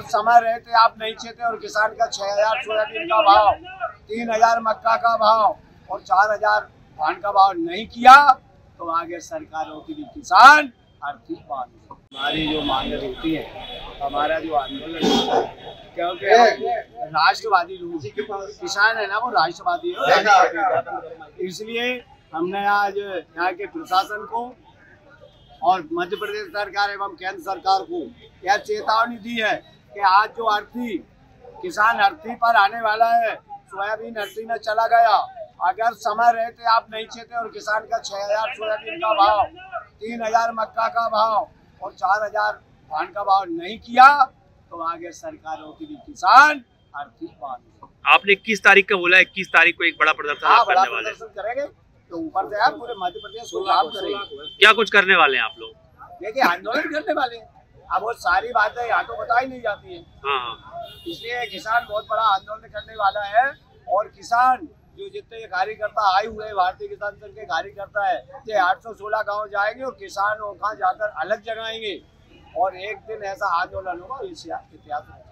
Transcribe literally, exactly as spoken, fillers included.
समय रहते आप नहीं चेते और किसान का छह हजार सोयाबीन का भाव, तीन हजार मक्का का भाव और चार हजार धान का भाव नहीं किया तो आगे सरकारों की भी किसान आर्थिक बात। हमारी जो मांगे होती है, हमारा जो आंदोलन होता है, क्योंकि राष्ट्रवादी लोग किसान है ना, वो राष्ट्रवादी है, इसलिए हमने आज यहाँ के प्रशासन को और मध्य प्रदेश सरकार एवं केंद्र सरकार को यह चेतावनी दी है कि आज जो अर्थी किसान अर्थी पर आने वाला है, सोयाबीन अर्थी में चला गया, अगर समय रहते आप नहीं चेते और किसान का छह हजार सोयाबीन का भाव, तीन हजार मक्का का भाव और चार हजार धान का भाव नहीं किया तो आगे सरकारों की भी किसान आर्थिक बात। आपने इक्कीस तारीख का बोला, इक्कीस तारीख को एक बड़ा प्रदर्शन हाँ, करने बड़ा वाले प्रदर्शन करेंगे तो ऊपर से आप पूरे मध्य प्रदेश को काम करेंगे। क्या कुछ करने वाले हैं आप लोग? देखिए आंदोलन करने वाले हैं, अब वो सारी बातें यहाँ तो बताई नहीं जाती है, हाँ, इसलिए किसान बहुत बड़ा आंदोलन करने वाला है। और किसान जो जितने कार्यकर्ता आए हुए भारतीय किसान संघ के कार्यकर्ता है, ये आठ सौ सोलह गाँव जाएंगे और किसान वहाँ जाकर अलग जगाएंगे और एक दिन ऐसा आंदोलन होगा, इतिहास